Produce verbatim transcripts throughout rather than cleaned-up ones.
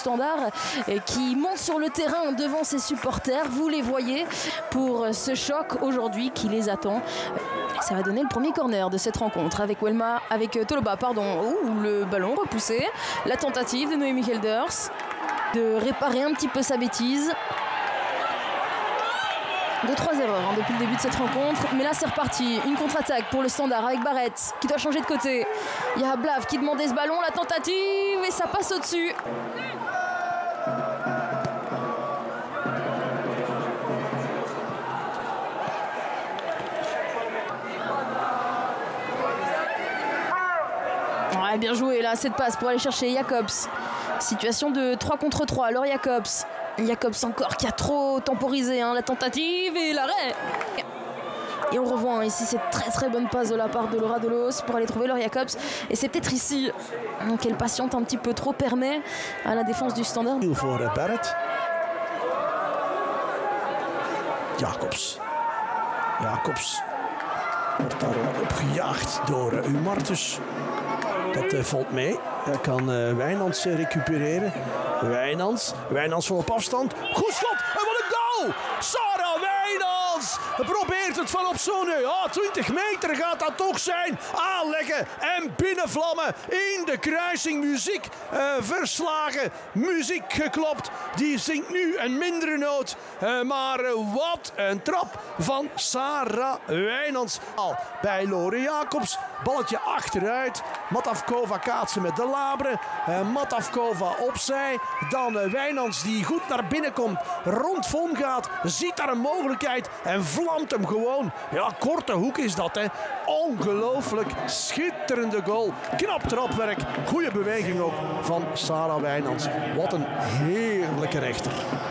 Standard qui monte sur le terrain devant ses supporters. Vous les voyez pour ce choc aujourd'hui qui les attend. Ça va donner le premier corner de cette rencontre avec Welma, avec Toloba, pardon. Ouh, le ballon repoussé. La tentative de Noémie Gelders de réparer un petit peu sa bêtise. Deux, trois erreurs hein, depuis le début de cette rencontre. Mais là, c'est reparti. Une contre-attaque pour le Standard avec Barrett qui doit changer de côté. Il y a Blav qui demandait ce ballon. La tentative et ça passe au-dessus. Ouais, bien joué là, cette passe pour aller chercher Jacobs. Situation de trois contre trois. Alors Jacobs. Jacobs encore qui a trop temporisé hein, la tentative et l'arrêt. Et on revoit hein, ici cette très très bonne passe de la part de Laura Delos pour aller trouver Laura Jacobs. Et c'est peut-être ici hein, qu'elle patiente un petit peu trop, permet à la défense du Standard. Voor Barrett. Jacobs. Jacobs wordt daar opgejaagd door uh, Umartus. Dat uh, valt mee. Daar kan uh, Wijnands uh, recupereren. Wijnands. Wijnands van op afstand. Goed schot. En wat een goal! Sarah Wijnands probeert het van op zo'n ja, twintig meter gaat dat toch zijn. Aanleggen en binnenvlammen in de kruising. Muziek uh, verslagen. Muziek geklopt. Die zingt nu een mindere noot. Uh, maar uh, wat een trap van Sarah Wijnands. Al bij Lore Jacobs. Balletje achteruit. Matavkova kaatsen met de Labre. Uh, Matavkova opzij. Dan uh, Wijnands die goed naar binnen komt. Rond Von gaat. Ziet daar een mogelijkheid. En vlamt hem gewoon. Ja, korte hoek is dat hè. Ongelooflijk. Schitterende goal. Knap trapwerk. Goede beweging ook van Sarah Wijnands. Wat een heerlijke rechter.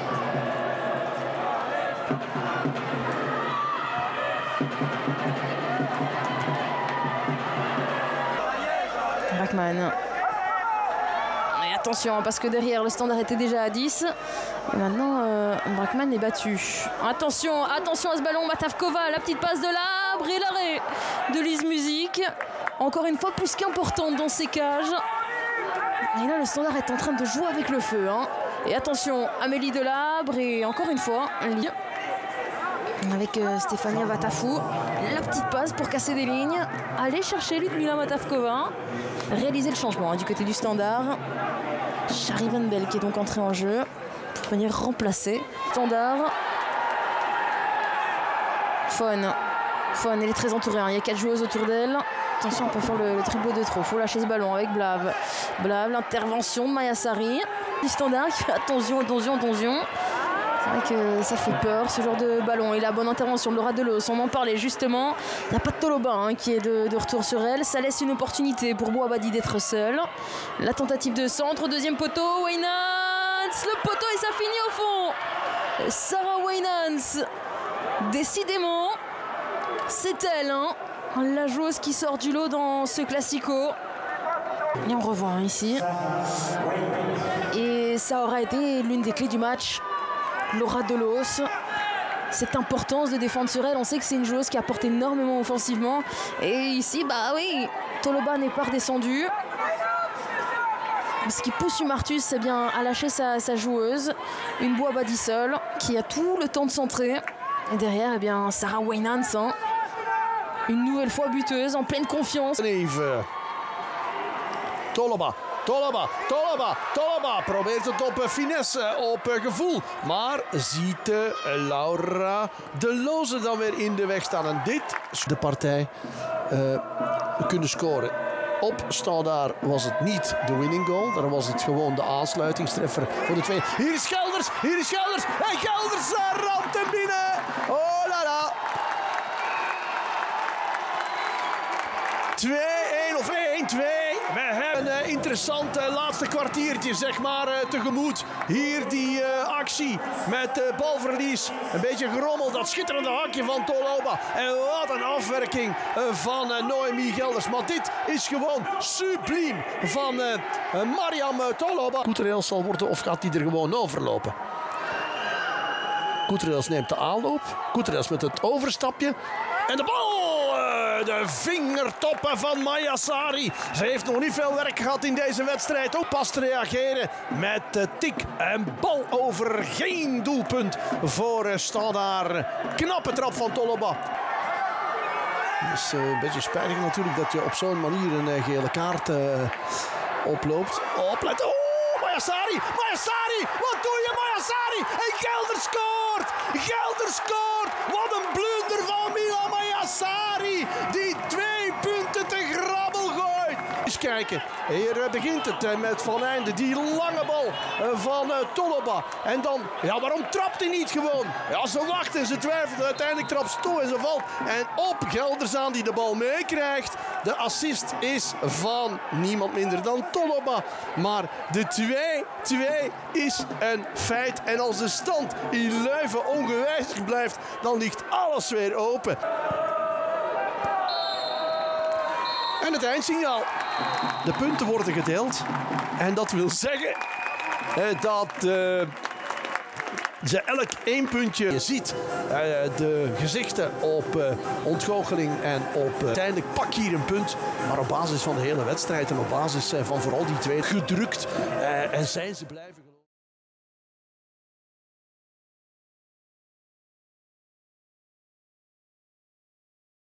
Brackman. Et attention, parce que derrière, le Standard était déjà à dix. Et maintenant, euh, Brackman est battu. Attention, attention à ce ballon. Matavkova, la petite passe de l'Abre et l'arrêt de Lise Musique. Encore une fois, plus qu'importante dans ces cages. Et là, le Standard est en train de jouer avec le feu. Hein. Et attention, Amélie Delabre et encore une fois, avec euh, Stéphania Vatafou. La petite passe pour casser des lignes. Aller chercher Ludmila Matavkova. Réaliser le changement hein, du côté du Standard. Shari Van Bell qui est donc entrée en jeu pour venir remplacer Standard. Faune. Faune, elle est très entourée. Hein. Il y a quatre joueuses autour d'elle. Attention, on peut faire le, le triple de trop. Faut lâcher ce ballon avec Blav. Blav, l'intervention de Maya Sari. Du Standard qui fait attention, attention, attention. C'est vrai que ça fait peur ce genre de ballon. Et la bonne intervention de Laura Delos, on en parlait justement. Il n'y a pas de Toloba hein, qui est de, de retour sur elle. Ça laisse une opportunité pour Bouabadi d'être seul. La tentative de centre, deuxième poteau. Wainans, le poteau et ça finit au fond. Sarah Wainans, décidément, c'est elle, hein, la joueuse qui sort du lot dans ce classico. Et on revoit hein, ici. Et ça aura été l'une des clés du match. Laura Delos, cette importance de défendre sur elle, on sait que c'est une joueuse qui apporte énormément offensivement. Et ici, bah oui, Toloba n'est pas redescendu. Ce qui pousse Umartus, c'est bien à lâcher sa, sa joueuse, une Bouabadi seule, qui a tout le temps de centrer. Et derrière, eh bien, Sarah Wainans, hein, une nouvelle fois buteuse, en pleine confiance. Even. Toloba. Toloba, Toloba, Toloba probeert het op finesse, op gevoel. Maar ziet uh, Laura Delos dan weer in de weg staan. En dit de partij uh, kunnen scoren. Op Standard was het niet de winning goal. Daar was het gewoon de aansluitingstreffer voor de twee. Hier is Gelders, hier is Gelders. En Gelders uh, ramt hem binnen. Oh la la. twee-een of één-twee. We hebben een interessant uh, laatste kwartiertje zeg maar uh, tegemoet. Hier die uh, actie met uh, balverlies. Een beetje gerommel, dat schitterende hakje van Toloba. En wat een afwerking uh, van uh, Noémie Gelders. Maar dit is gewoon subliem van uh, uh, Mariam uh, Toloba. Koeterels zal worden of gaat hij er gewoon overlopen? Koeterels neemt de aanloop. Koeterels met het overstapje. En de bal uh, de vingertoppen van Maya Sari. Ze heeft nog niet veel werk gehad in deze wedstrijd. Ook pas te reageren met de tik en bal over. Geen doelpunt voor Standaard. Knappe trap van Toloba. Het is een beetje spijtig natuurlijk dat je op zo'n manier een gele kaart uh, oploopt. Opletten. Oh, Maya Sari. Maya Sari. Wat doe je, Maya Sari? En Gelder scoort. Gelder scoort. Wat een blunder van Milan Maya Sari. Die twee punten te grabbel gooit. Eens kijken. Hier begint het met Van Einde. Die lange bal van Toloba. En dan, ja, waarom trapt hij niet gewoon? Ja, ze wacht en ze twijfelt. Uiteindelijk trapt ze toe en ze valt. En op Gelderzaan die de bal meekrijgt. De assist is van niemand minder dan Toloba. Maar de twee twee is een feit. En als de stand in Leuven ongewijzigd blijft, dan ligt alles weer open. En het eindsignaal. De punten worden gedeeld. En dat wil zeggen eh, dat uh, ze elk één puntje. Je ziet uh, de gezichten op uh, ontgoocheling en op uh, uiteindelijk pak hier een punt. Maar op basis van de hele wedstrijd en op basis uh, van vooral die twee gedrukt. Uh, en zijn ze blijven.